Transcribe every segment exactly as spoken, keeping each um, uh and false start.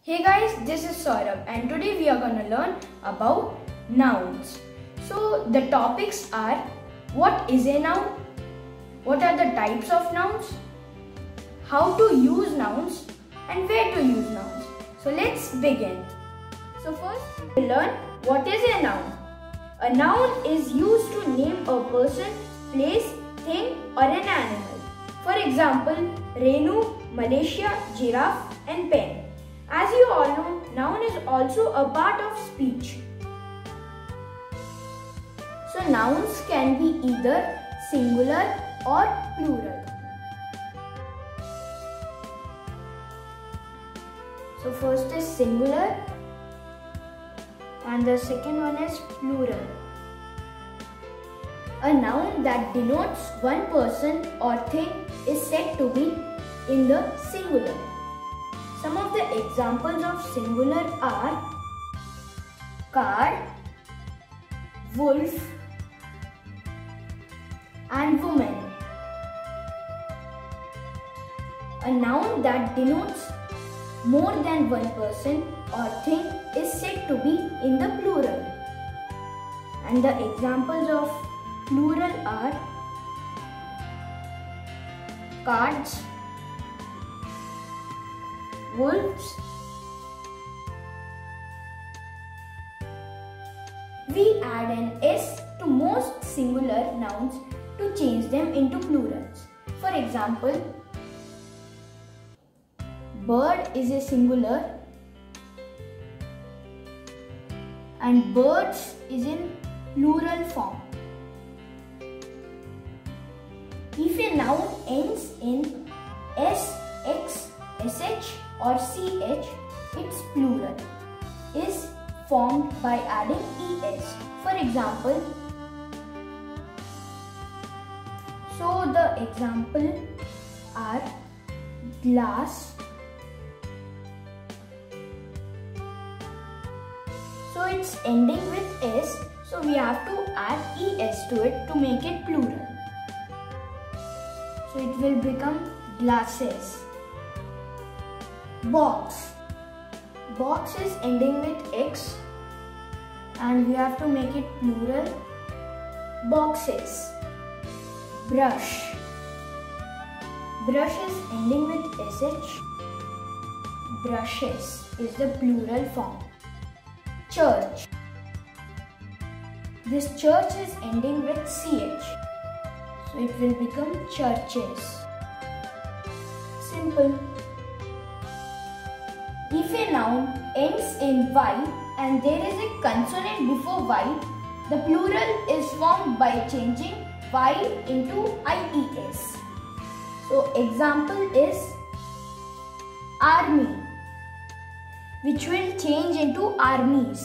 Hey guys, this is Saurabh and today we are going to learn about nouns. So the topics are: what is a noun? What are the types of nouns? How to use nouns and where to use nouns. So let's begin. So first we will learn what is a noun. A noun is used to name a person, place, thing or an animal. For example, Renu, Malaysia, giraffe and pen. As you all know, noun is also a part of speech. So nouns can be either singular or plural. So first is singular and the second one is plural. A noun that denotes one person or thing is said to be in the singular. Some of the examples of singular are car, wolf and woman. A noun that denotes more than one person or thing is said to be in the plural. And the examples of plural are cards, wolves. We add an S to most singular nouns to change them into plurals. For example, bird is a singular and birds is in plural form. If a noun ends in S, X, S H or C H, its plural is formed by adding E S. For example, so the example are glass. So it's ending with S, so we have to add E S to it to make it plural. So it will become glasses. Box. Box is ending with X and we have to make it plural. Boxes. Brush. Brush is ending with S H. Brushes is the plural form. Church. This church is ending with C H. So it will become churches. Simple. If a noun ends in Y and there is a consonant before Y, the plural is formed by changing Y into I E S. So example is army, which will change into armies.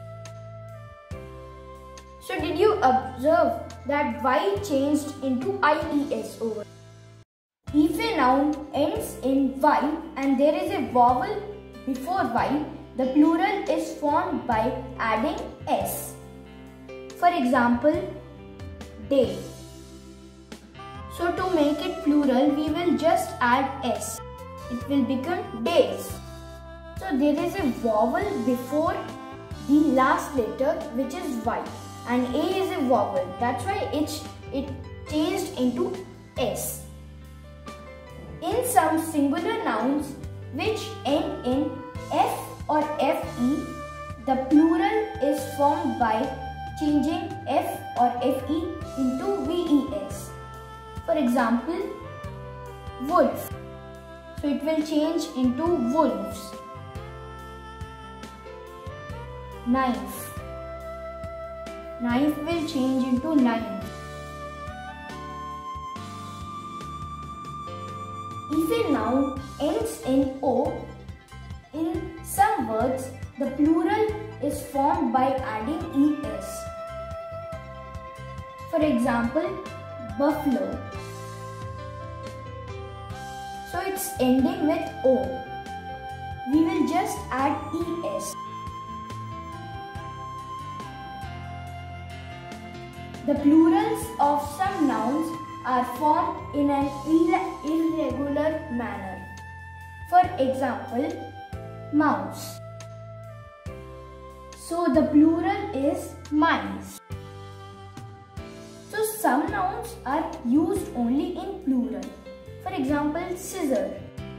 So did you observe that Y changed into I E S over? If a noun ends in Y and there is a vowel before Y, the plural is formed by adding S. For example, day. So to make it plural, we will just add S. It will become days. So there is a vowel before the last letter, which is Y, and A is a vowel. That's why it, it changed into S. In some singular nouns which end in F or F E, the plural is formed by changing F or F E into V E S. For example, wolf. So it will change into wolves. Knife. Knife will change into knives. If a noun ends in O, in some words, the plural is formed by adding E S. For example, buffalo. So it's ending with O. We will just add E S. The plurals of some nouns are formed in an irregular manner. For example, mouse. So the plural is mice. So some nouns are used only in plural. For example, scissor.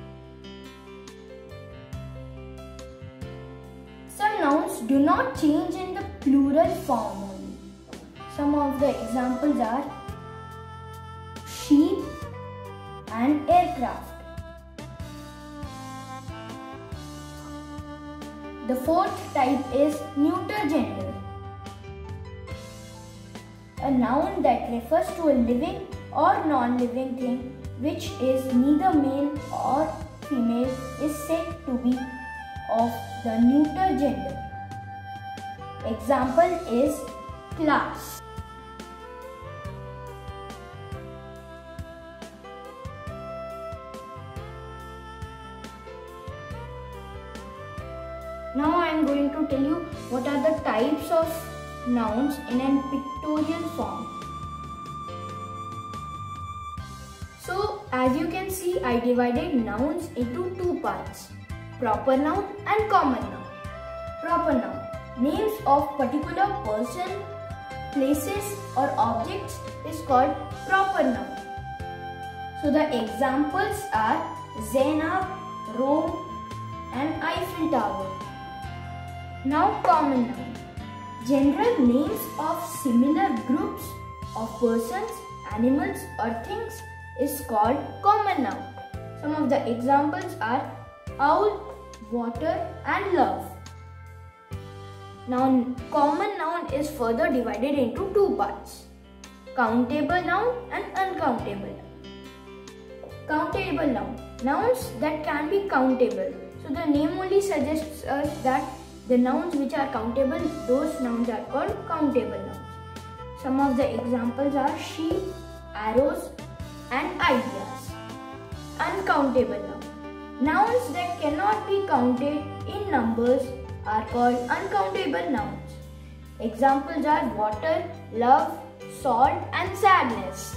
Some nouns do not change in the plural form only. Some of the examples are sheep and aircraft. The fourth type is neuter gender. A noun that refers to a living or non-living thing which is neither male or female is said to be of the neuter gender. Example is class. Now I am going to tell you what are the types of nouns in a pictorial form. So as you can see, I divided nouns into two parts, proper noun and common noun. Proper noun, names of particular person, places or objects is called proper noun. So the examples are Zainab, Rome and Eiffel Tower. Now common noun, general names of similar groups of persons, animals or things is called common noun. Some of the examples are owl, water and love. Now common noun is further divided into two parts, countable noun and uncountable noun. Countable noun, nouns that can be countable. So the name only suggests us that the nouns which are countable, those nouns are called countable nouns. Some of the examples are sheep, arrows and ideas. Uncountable noun, nouns that cannot be counted in numbers are called uncountable nouns. Examples are water, love, salt and sadness.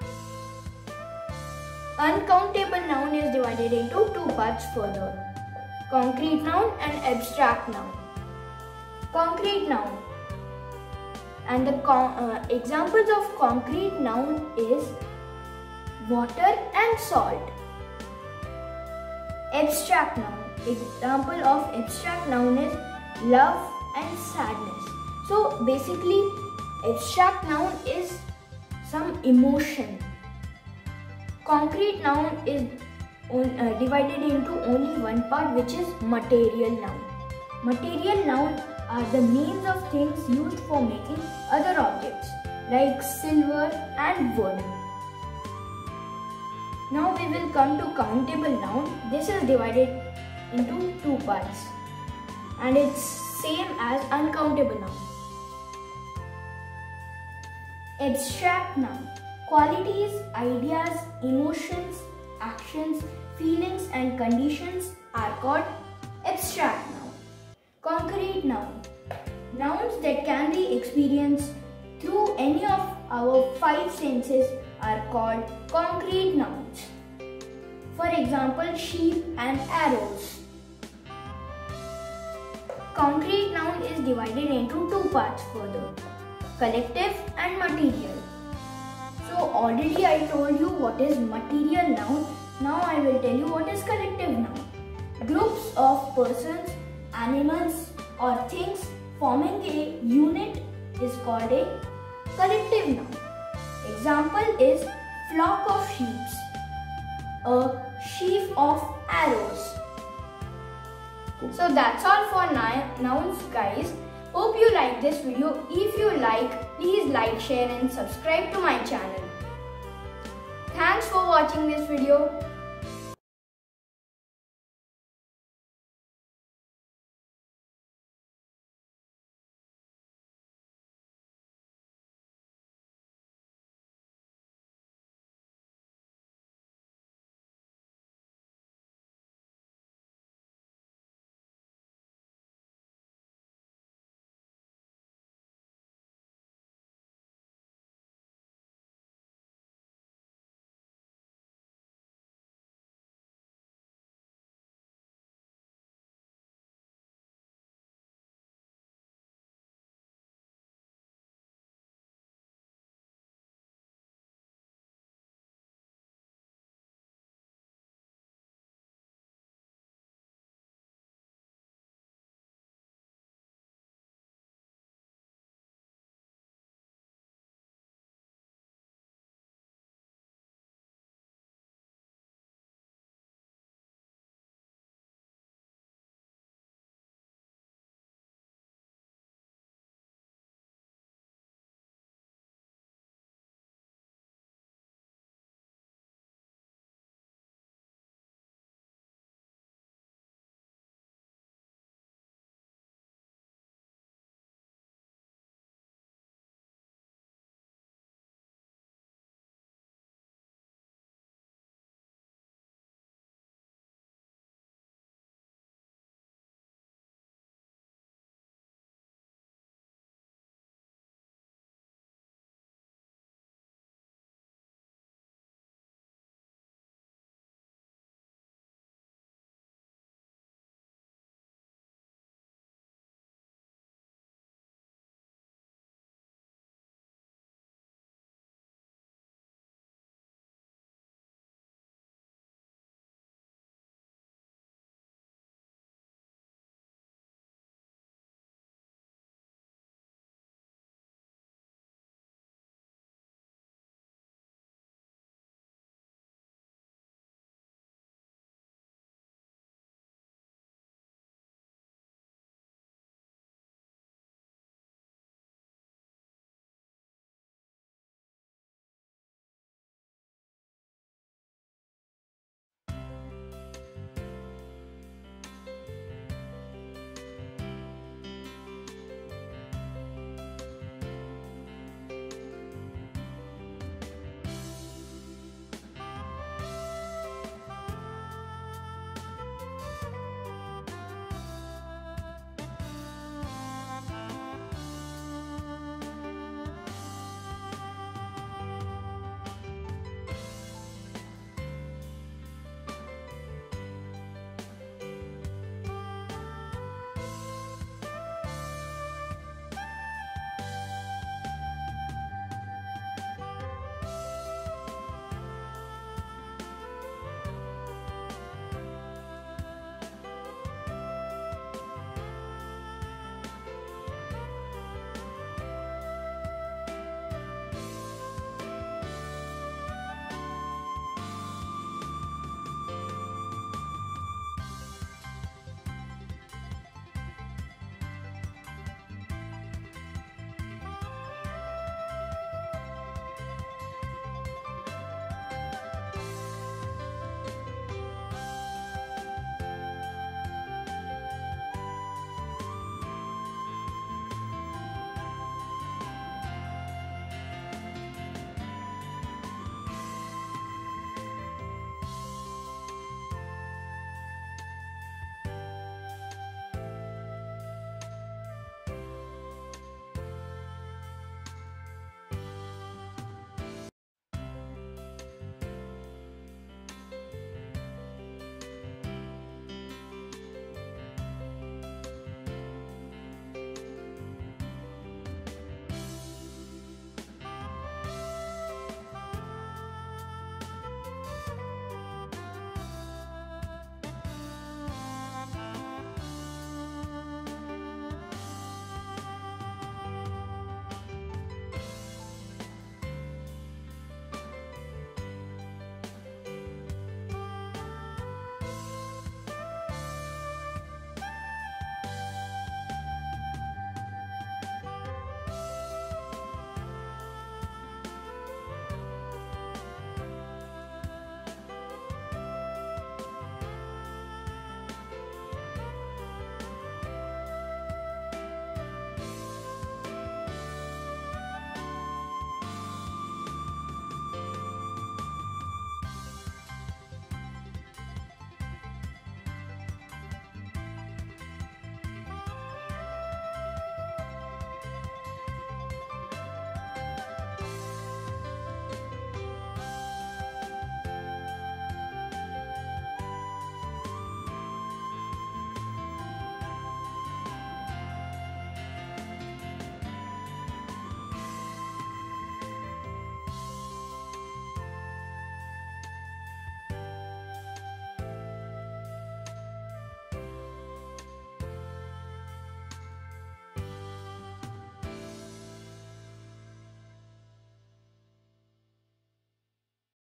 Uncountable noun is divided into two parts further, concrete noun and abstract noun. Concrete noun, and the con uh, examples of concrete noun is water and salt. Abstract noun, example of abstract noun is love and sadness. So basically abstract noun is some emotion. Concrete noun is on, uh, divided into only one part, which is material noun. Material noun are the names of things used for making other objects like silver and wood. Now we will come to countable noun. This is divided into two parts and it's same as uncountable noun. Abstract noun, qualities, ideas, emotions, actions, feelings and conditions are called abstract noun. Concrete noun, nouns that can be experienced through any of our five senses are called concrete nouns. For example, sheep and arrows. Concrete noun is divided into two parts further, collective and material. So already I told you what is material noun. Now I will tell you what is collective noun. Groups of persons, animals or things forming a unit is called a collective noun. Example is flock of sheep, a sheaf of arrows. So that's all for nouns guys. Hope you like this video. If you like, please like, share and subscribe to my channel. Thanks for watching this video.